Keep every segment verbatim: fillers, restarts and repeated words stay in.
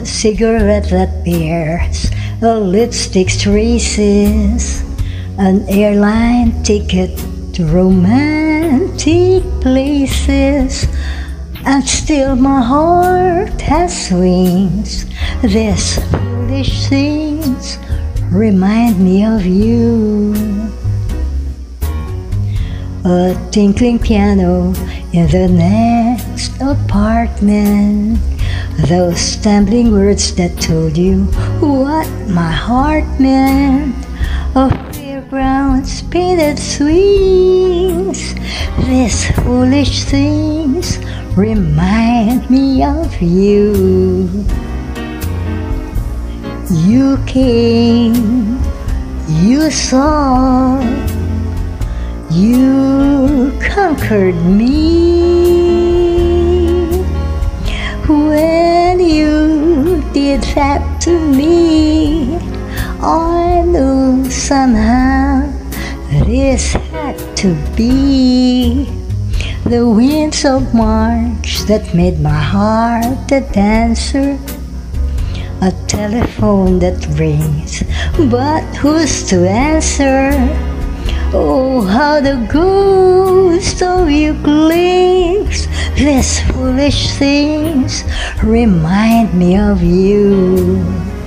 cigarette that bears a lipstick's traces, an airline ticket to romantic places, and still my heart has wings. These foolish things remind me of you. A tinkling piano in the next apartment, those stumbling words that told you what my heart meant. Of fairgrounds painted swings, these foolish things remind me of you. You came, you saw, you conquered me. When you did that to me, I knew somehow this had to be the winds of March that made my heart a dancer. A telephone that rings, but who's to answer? Oh, how the ghost of you clings. These foolish things remind me of you.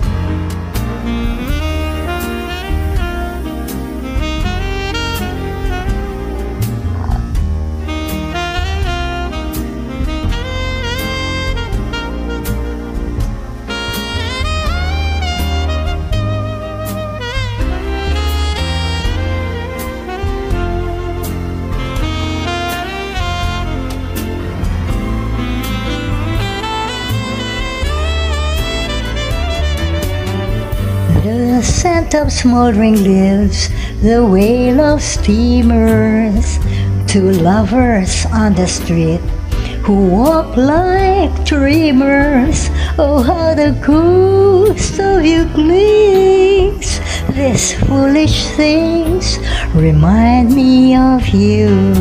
The scent of smoldering leaves, the wail of steamers, two lovers on the street who walk like dreamers. Oh, how the ghost of you clings. These foolish things remind me of you.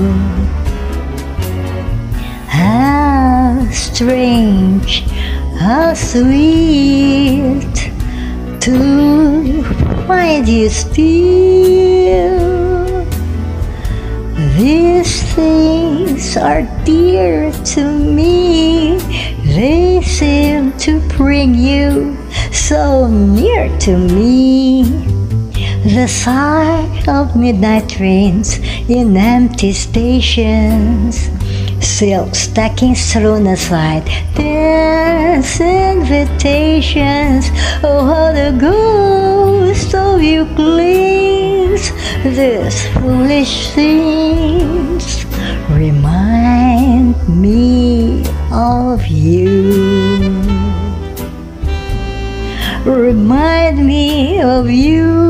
How strange, how sweet to find you still. These things are dear to me. They seem to bring you so near to me. The sight of midnight trains in empty stations, silk stockings thrown aside, dance invitations. Oh, how the ghost of you clings. These foolish things remind me of you. Remind me of you.